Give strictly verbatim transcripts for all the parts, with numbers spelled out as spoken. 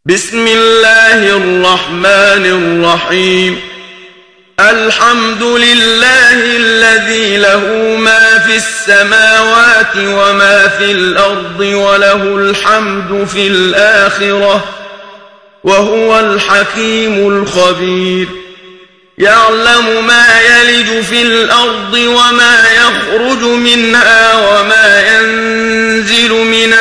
بسم الله الرحمن الرحيم. الحمد لله الذي له ما في السماوات وما في الأرض وله الحمد في الآخرة وهو الحكيم الخبير. يعلم ما يلج في الأرض وما يخرج منها وما ينزل من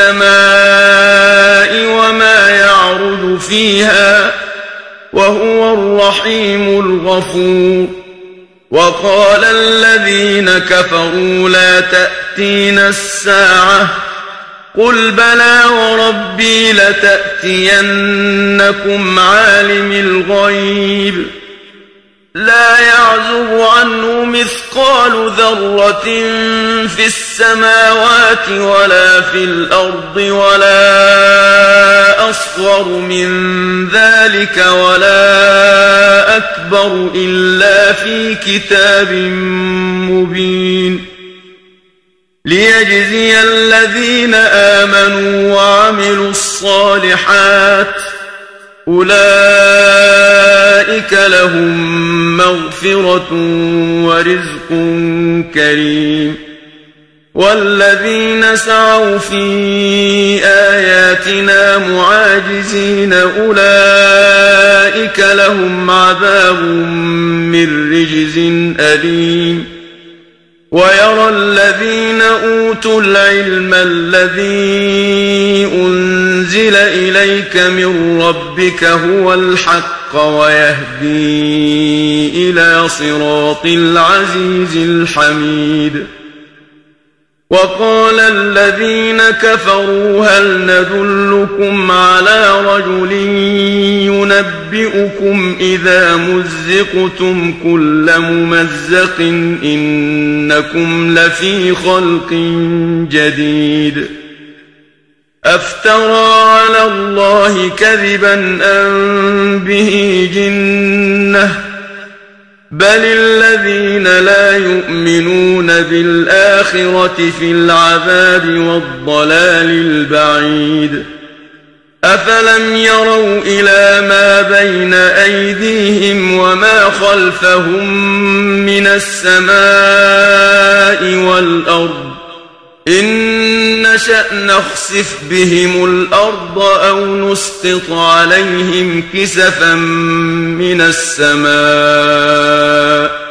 السماء وما يعرج فيها وهو الرحيم الغفور. وقال الذين كفروا لا تأتينا الساعة قل بلى وربي لتأتينكم عالم الغيب لا يعزب عنه مثقال ذرة في السماوات ولا في الأرض ولا أصغر من ذلك ولا أكبر إلا في كتاب مبين. ليجزي الذين آمنوا وعملوا الصالحات أولئك لهم مغفرة ورزق كريم. والذين سعوا في آياتنا معاجزين أولئك لهم عذاب من رجز أليم. ويرى الذين أوتوا العلم الذي أنزل إليك من ربك هو الحق ويهدي إلى صراط العزيز الحميد. وقال الذين كفروا هل ندلكم على رجل ينبئكم إذا مزقتم كل ممزق إنكم لفي خلق جديد. أفترى على الله كذبا أم به جنة بل الذين لا يؤمنون بالآخرة في العذاب والضلال البعيد. أفلم يروا إلى ما بين أيديهم وما خلفهم من السماء والأرض إن نشأ نخسف بهم الأرض أو نسقط عليهم كسفا من السماء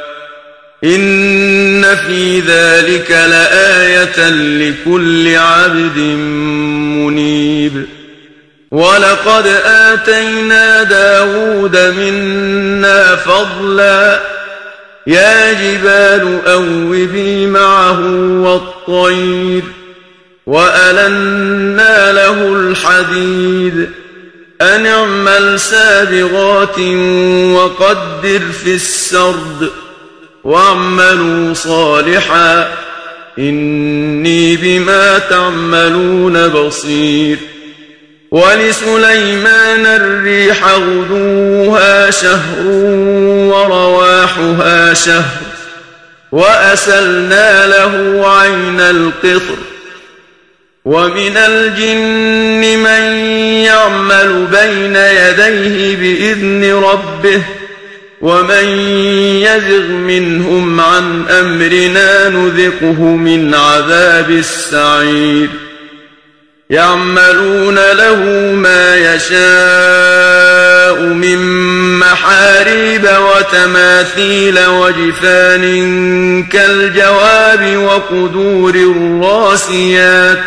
إن في ذلك لآية لكل عبد منيب. ولقد آتينا داود منا فضلا يا جبال أوبي معه والطير وألنا له الحديد أن اعمل سابغات وقدر في السرد واعملوا صالحا إني بما تعملون بصير. ولسليمان الريح غدوها شهر ورواحها شهر وأسلنا له عين القطر. ومن الجن من يعمل بين يديه بإذن ربه ومن يزغ منهم عن أمرنا نذقه من عذاب السعير. يعملون له ما يشاء من محاريب وتماثيل وجفان كالجواب وقدور الراسيات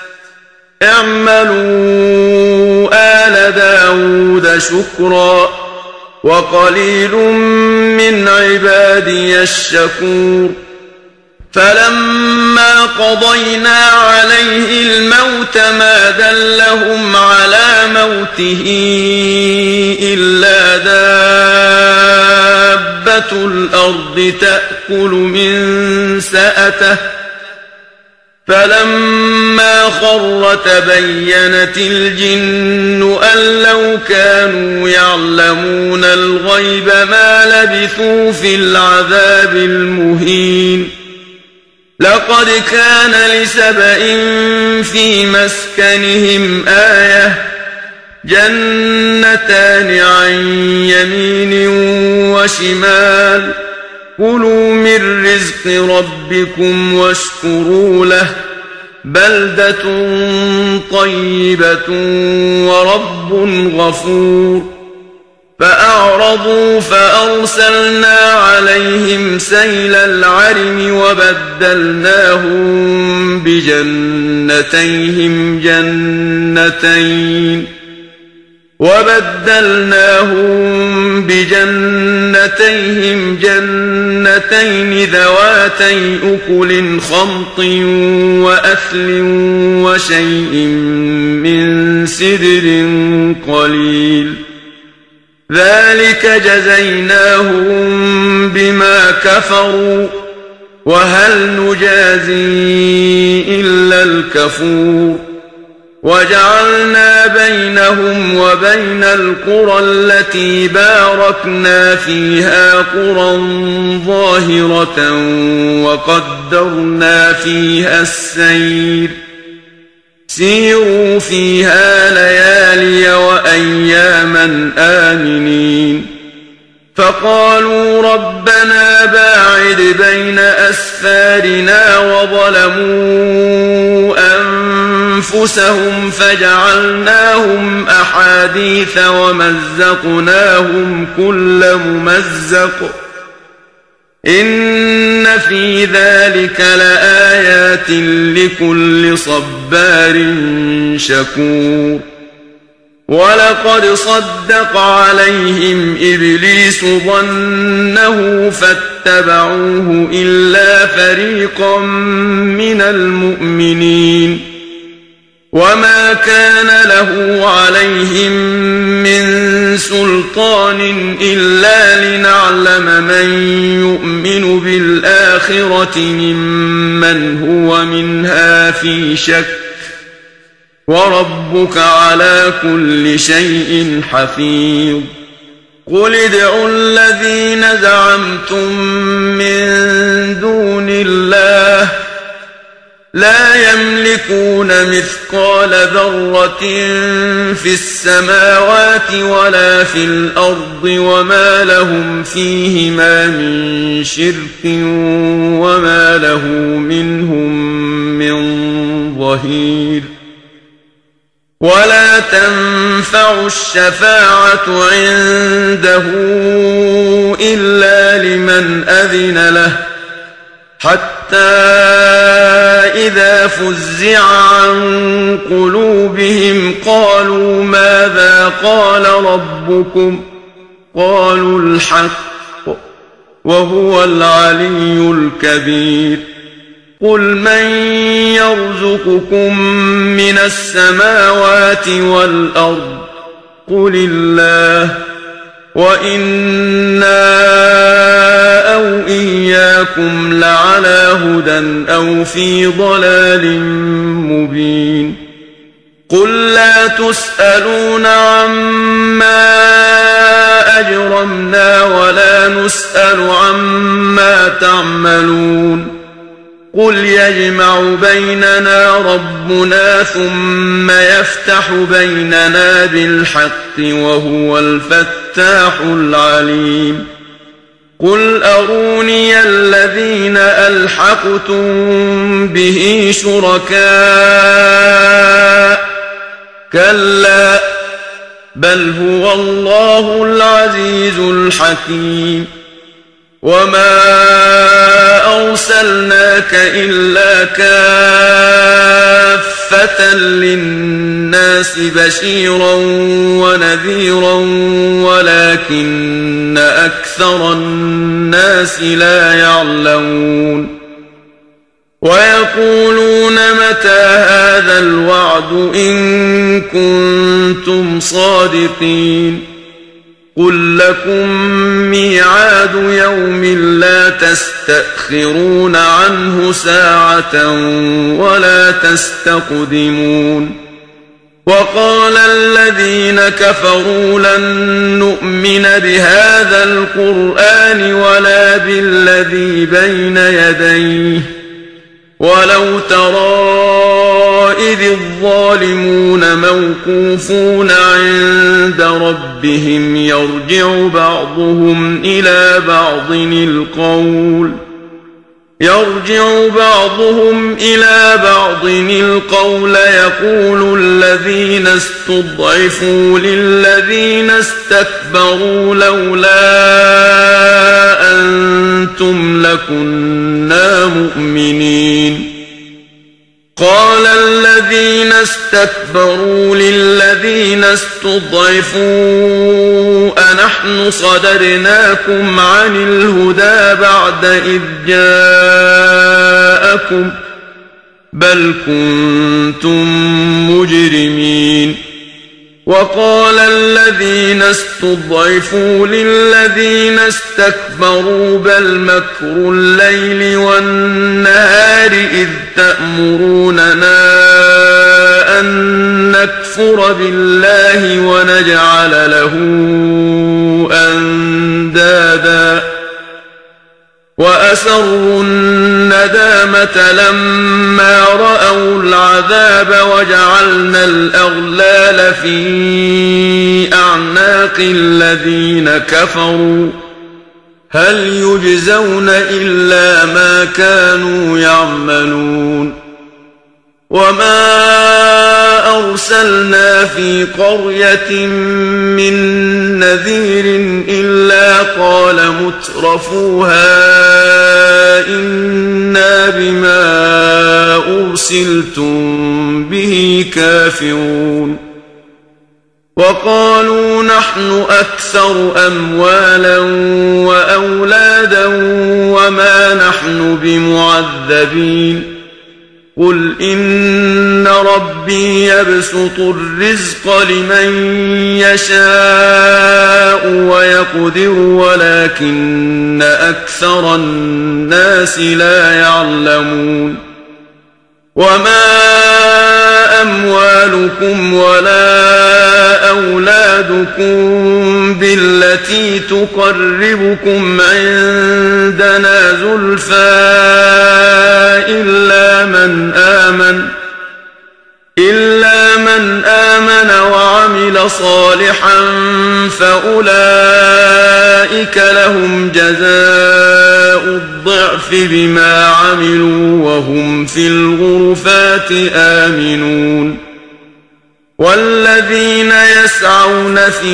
اعملوا آل داود شكرا وقليل من عبادي الشكور. فلما قضينا عليه الموت ما دلهم على موته إلا دابة الأرض تأكل من سأته فلما خر تبينت الجن أن لو كانوا يعلمون الغيب ما لبثوا في العذاب المهين. لقد كان لسبإ في مسكنهم آية جنتان عن يمين وشمال كلوا من رزق ربكم واشكروا له بلدة طيبة ورب غفور فأعرضوا فأرسلنا عليهم سيل العرم وبدلناهم بجنتيهم جنتين وبدلناهم بجنتيهم جنتين ذواتي أكل خمط وأثل وشيء من سدر قليل ذلك جزيناهم بما كفروا وهل نجازي إلا الكفور وجعلنا بينهم وبين القرى التي باركنا فيها قرى ظاهرة وقدرنا فيها السير سيروا فيها ليالي وأياما آمنين فقالوا ربنا باعد بين أسفارنا وظلموا أنفسهم فجعلناهم أحاديث ومزقناهم كل ممزق إن في ذلك لآيات لكل صبار شكور ولقد صدق عليهم إبليس ظنه فاتبعوه إلا فريقا من المؤمنين وما كان له عليهم من سلطان إلا لنعلم من يؤمن بالآخرة ممن هو منها في شك وربك على كل شيء حفيظ قل ادعوا الذين زعمتم من دون الله لا يملكون مثقال ذرة في السماوات ولا في الأرض وما لهم فيهما من شرك وما له منهم من ظهير ولا تنفع الشفاعة عنده إلا لمن أذن له حتى إذا فزع عن قلوبهم قالوا ماذا قال ربكم قالوا الحق وهو العلي الكبير قل من يرزقكم من السماوات والأرض قل الله وإنا أو إياكم لعلى هدى أو في ضلال مبين قل لا تسألون عما أجرمنا ولا نسأل عما تعملون قل يجمع بيننا ربنا ثم يفتح بيننا بالحق وهو الفتاح العليم قل أروني الذين ألحقتم به شركاء كلا بل هو الله العزيز الحكيم وما أرسلناك إلا كافة للناس بشيرا ونذيرا ولكن أكثر الناس لا يعلمون ويقولون متى هذا الوعد إن كنتم صادقين قل لكم ميعاد يوم لا تستأخرون عنه ساعة ولا تستقدمون وقال الذين كفروا لن نؤمن بهذا القرآن ولا بالذي بين يديه ولو ترى إذ الظالمون موقوفون عند ربهم يرجع بعضهم إلى بعض القول يرجع بعضهم إلى بعض القول يقول الذين استضعفوا للذين استكبروا لولا أنتم لكنا مؤمنين قال الذين استكبروا للذين استضعفوا أنحن صددناكم عن الهدى بعد إذ جاءكم بل كنتم مجرمين وقال الذين استضعفوا للذين استكبروا بل مكر الليل والنهار إذ تأمروننا أن نكفر بالله ونجعل له أندادا وأسروا الندامة لما رأوا العذاب وجعلنا الأغلال في أعناق الذين كفروا هل يجزون إلا ما كانوا يعملون وما أرسلنا في قرية من نذير إلا قال مترفوها إنا بما أرسلتم به كافرون وقالوا نحن أكثر أموالا وأولادا وما نحن بمعذبين قل إن ربي يبسط الرزق لمن يشاء ويقدر ولكن أكثر الناس لا يعلمون وما أموالكم ولا أولادكم بالتي تقربكم عندنا زلفى إلا من آمن إلا من آمن وعمل صالحا فأولئك لهم جزاء الضعف بما عملوا وهم في الغرفات آمنون والذين يسعون في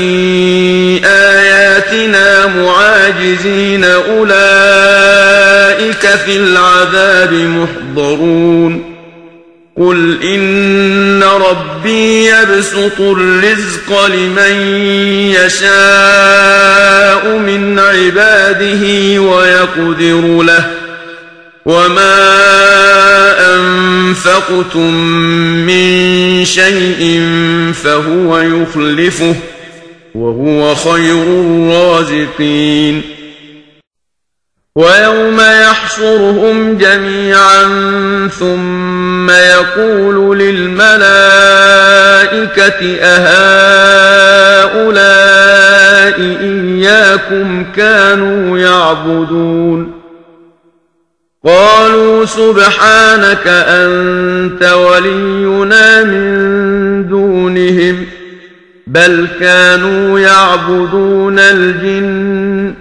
آياتنا معاجزين أولئك في العذاب محضرون قل إن ربي يبسط الرزق لمن يشاء من عباده ويقدر له وما أنفقتم من شيء فهو يخلفه وهو خير الرازقين ويوم يحشرهم جميعا ثم يقول للملائكة أهؤلاء إياكم كانوا يعبدون قالوا سبحانك أنت ولينا من دونهم بل كانوا يعبدون الجن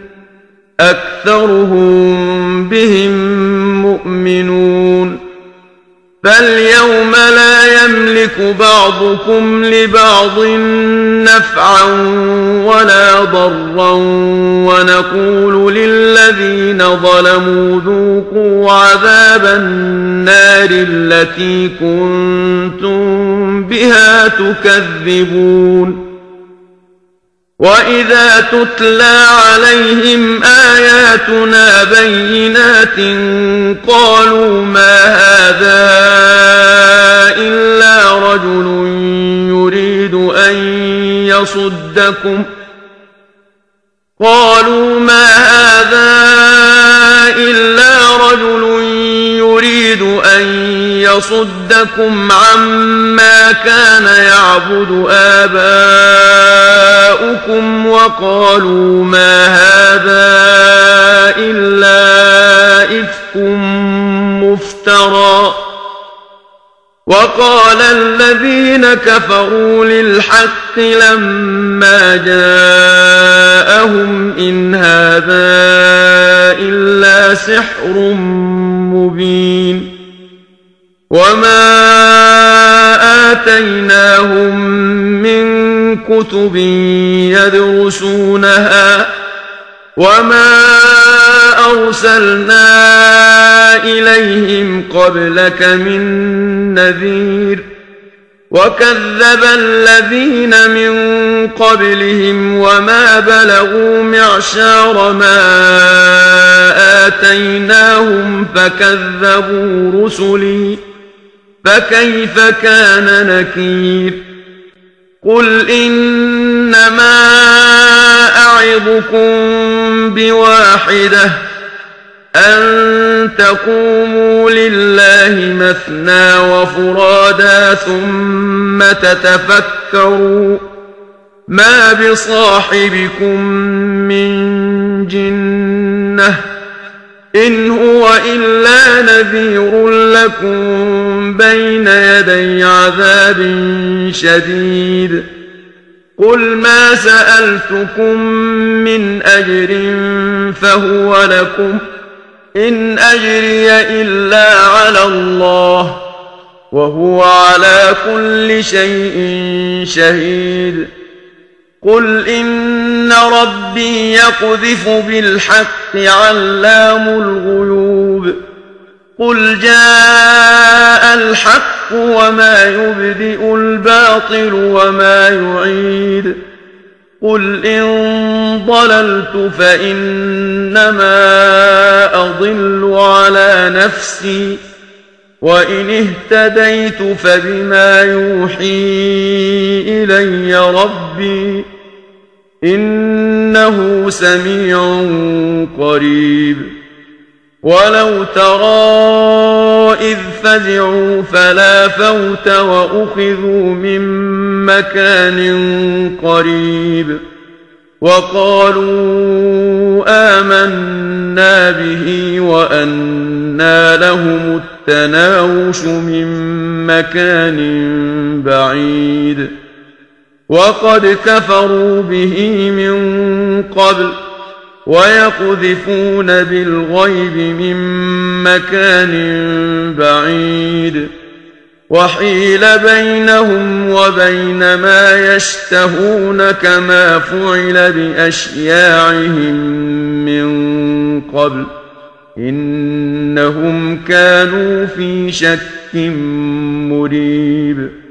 أكثرهم بهم مؤمنون فاليوم لا يملك بعضكم لبعض نفعا ولا ضرا ونقول للذين ظلموا ذوقوا عذاب النار التي كنتم بها تكذبون وإذا تتلى عليهم آياتنا بينات قالوا ما هذا إلا رجل يريد أن يصدكم قالوا ما هذا إلا رجل يريد أن يصدكم عما كان يعبد آباؤكم وقالوا ما هذا إلا إفك مفترى وقال الذين كفروا للحق لما جاءهم إن هذا إلا سحر مبين وما آتيناهم من كتب يدرسونها وما أرسلنا إليهم قبلك من نذير وكذب الذين من قبلهم وما بلغوا معشار ما آتيناهم فكذبوا رسلي فكيف كان نكير قل إنما أعظكم بواحدة أن تقوموا لله مثنى وفرادا ثم تتفكروا ما بصاحبكم من جنة إن هو إلا نذير لكم بين يدي عذاب شديد قل ما سألتكم من أجر فهو لكم إن أجري إلا على الله وهو على كل شيء شهيد قل إن ربي يقذف بالحق علام الغيوب قل جاء الحق وما يبدئ الباطل وما يعيد قل إن ضللت فإنما أضل على نفسي وإن اهتديت فبما يوحي إلي ربي إنه سميع قريب ولو ترى إذ فزعوا فلا فوت وأخذوا من مكان قريب وقالوا آمنا به وأنى لهم التناوش من مكان بعيد وقد كفروا به من قبل ويقذفون بالغيب من مكان بعيد وحيل بينهم وبين ما يشتهون كما فعل بأشياعهم من قبل إنهم كانوا في شك مريب